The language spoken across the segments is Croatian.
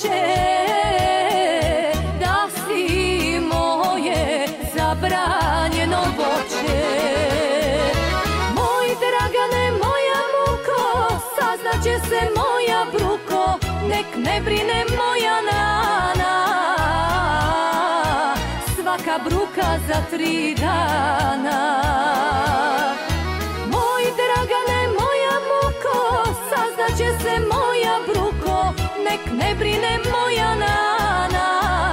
voće, da si moje zabranjeno voće. Moj Dragane, moja muko, saznaće se moja bruko, nek ne brine moja nana, svaka bruka za 3 dana. Moj Dragane, moja muko, saznaće se moja bruko, nek ne brine moja nana,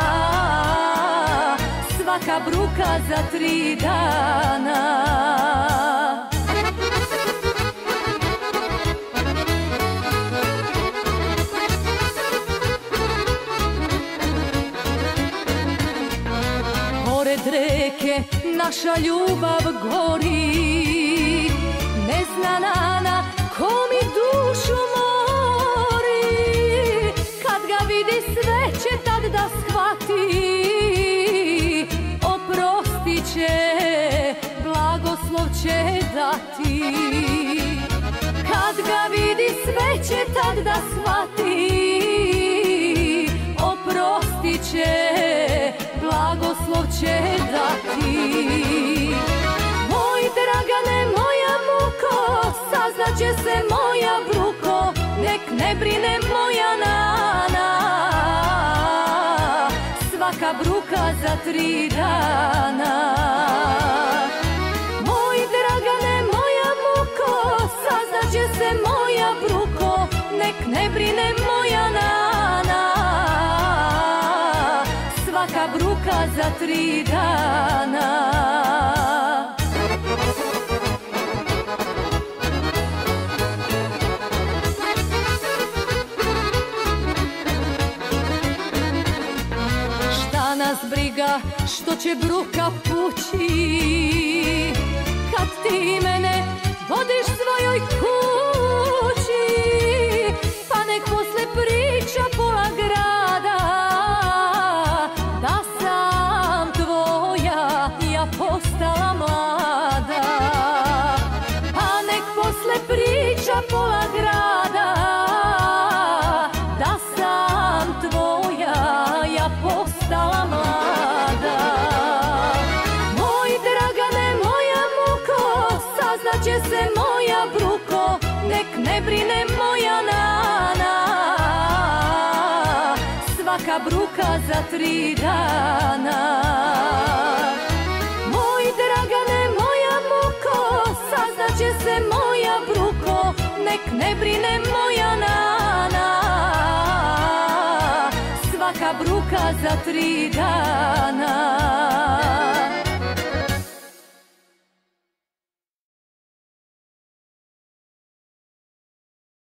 svaka bruka za 3 dana. Pored reke naša ljubav gori, ne zna nana ko mi dušu mori. Kad ga vidi sve će tad da shvati, oprostit će, blagoslov će dati. Kad ga vidi sve će tad da shvati, oprostit će, blagoslov će dati. Moj Dragane, moja muko, saznaće se moja bruko, nek ne brine moja nana, svaka bruka za 3 dana. Moj Dragane, moja muko, saznaće se moja bruko, nek ne brine moja nana, svaka bruka za 3 dana. Šta nas briga što će bruka pući, kad ti mene vodiš svojoj kući, pa nek posle priča pola grada, da sam tvoja ja postala mlada. Pa nek posle priča pola grada, da sam tvoja ja postala mlada. Moj Dragane, moja muko, saznaće se moja bruko, nek ne brine moja nana, svaka bruka za 3 dana. Moj Dragane, moja muko, saznaće se moja bruko, nek ne brine moja nana, svaka bruka za 3 dana.